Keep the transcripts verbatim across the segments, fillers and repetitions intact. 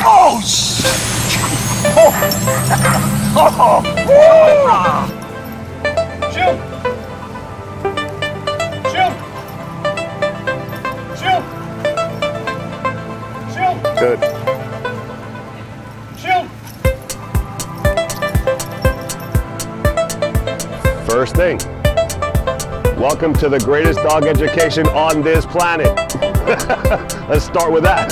Oh, shit! Oh! Oh! Oh! Shoot! Shoot! Shoot! Good. Shoot! First thing. Welcome to the greatest dog education on this planet. Let's start with that.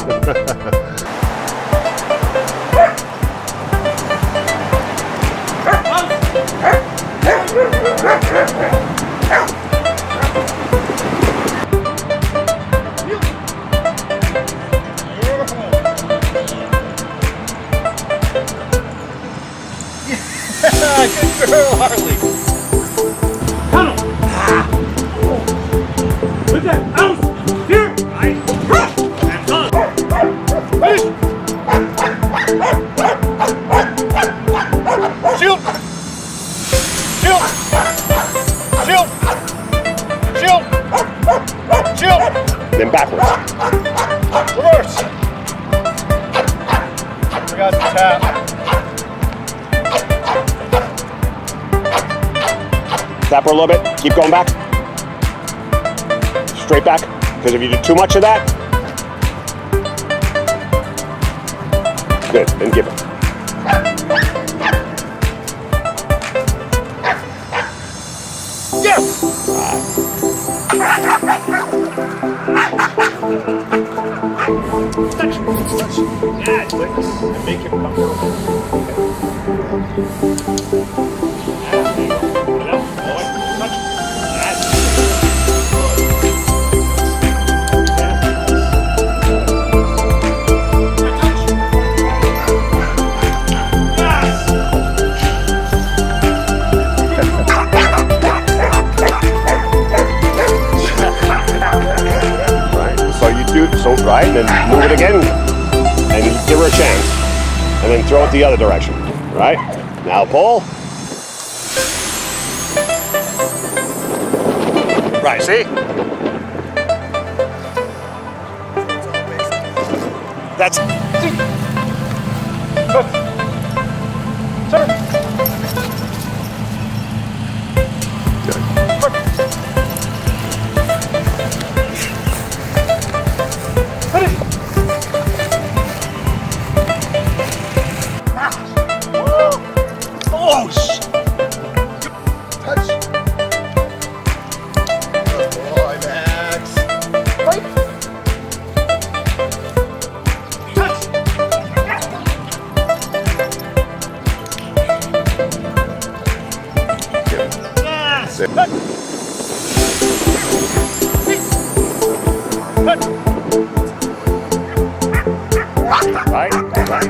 Good girl, Harley. Tunnel. Ah. Put that out here. Right. And on. Finish. Shoot. Shoot. Shoot. Shoot. Shoot. Then backwards. Reverse. Forgot the tap. Tap her a little bit. Keep going back. Straight back. Because if you do too much of that, good. Then give it. Yes! Touch. Touch. Yeah, quick. And make him comfortable. So, right, and then move it again, and give her a chance, and then throw it the other direction, right? Now pull. Right, see? That's... Oh, shit! Touch. Good boy, Max. Right. Touch. Yes. Touch. Touch. Right, right.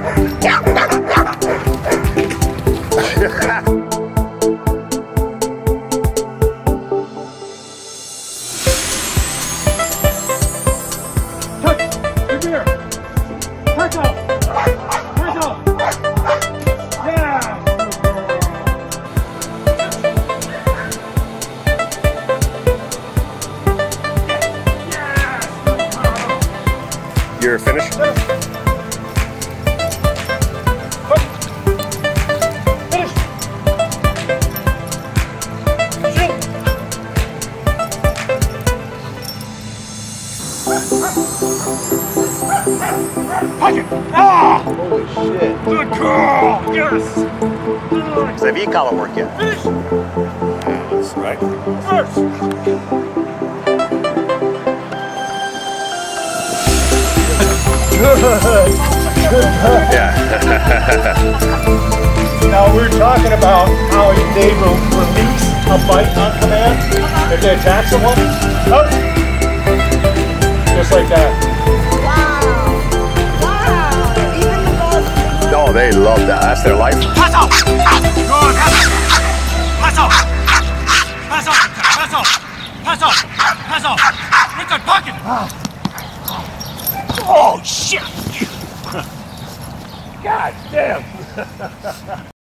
You're finished? Finish. Shoot. Punch it. Ah! Holy shit. Good girl. Yes. Because have you collar work yet? Finish. That's right. First. Good. Good. Yeah. Now we're talking about how they will release a bite on command if they attack someone. Oh. Just like that. Wow. Wow. Even the balls. No, they love that. That's their life. Pass out. Good. Pass out. Pass out. Pass out. Pass out. Pass out. Richard, pocket. Oh, shit! God damn!